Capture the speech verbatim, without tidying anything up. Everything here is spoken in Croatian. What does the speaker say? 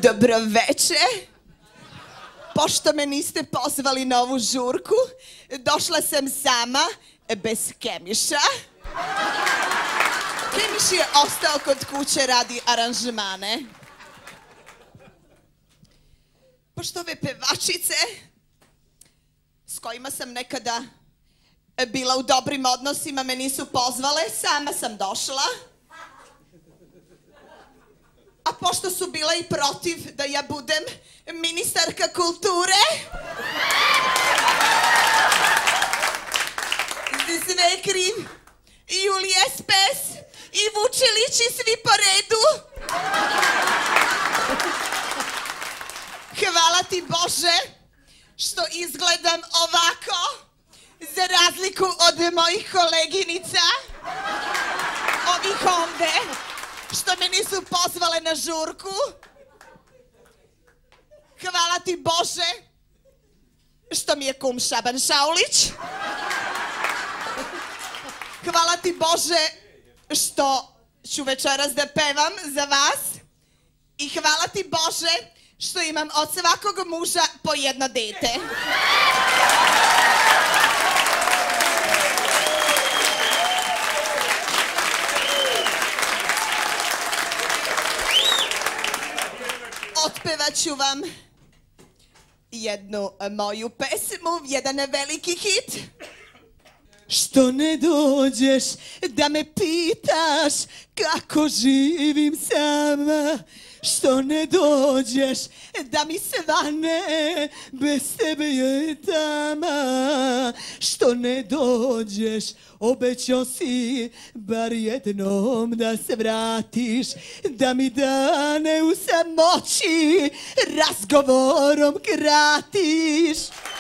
Dobro veče. Pošto me niste pozvali na ovu žurku, došla sam sama, bez Kemiša. Kemiš je ostao kod kuće radi aranžmane. Pošto ove pevačice, s kojima sam nekada bila u dobrim odnosima, me nisu pozvale, sama sam došla. A pošto su bila i protiv da ja budem ministarka kulture, za sve je kriv Julija Spes i Vučelić i svi po redu. Hvala ti Bože što izgledam ovako, za razliku od mojih koleginica, ovih ovde, što me nisu pozvale na žurku. Hvala ti Bože što mi je kum Šaban Šaulić. Hvala ti Bože što ću večeras da pevam za vas. I hvala ti Bože što imam od svakog muža po jedno dete. Otpevat ću vam jednu moju pesmu, jedan veliki hit. Što ne dođeš da me pitaš kako živim sama? Što ne dođeš da mi svane, bez tebe je tama? Što ne dođeš, obećao si bar jednom da se vratiš, da mi dane u samoći razgovorom kratiš.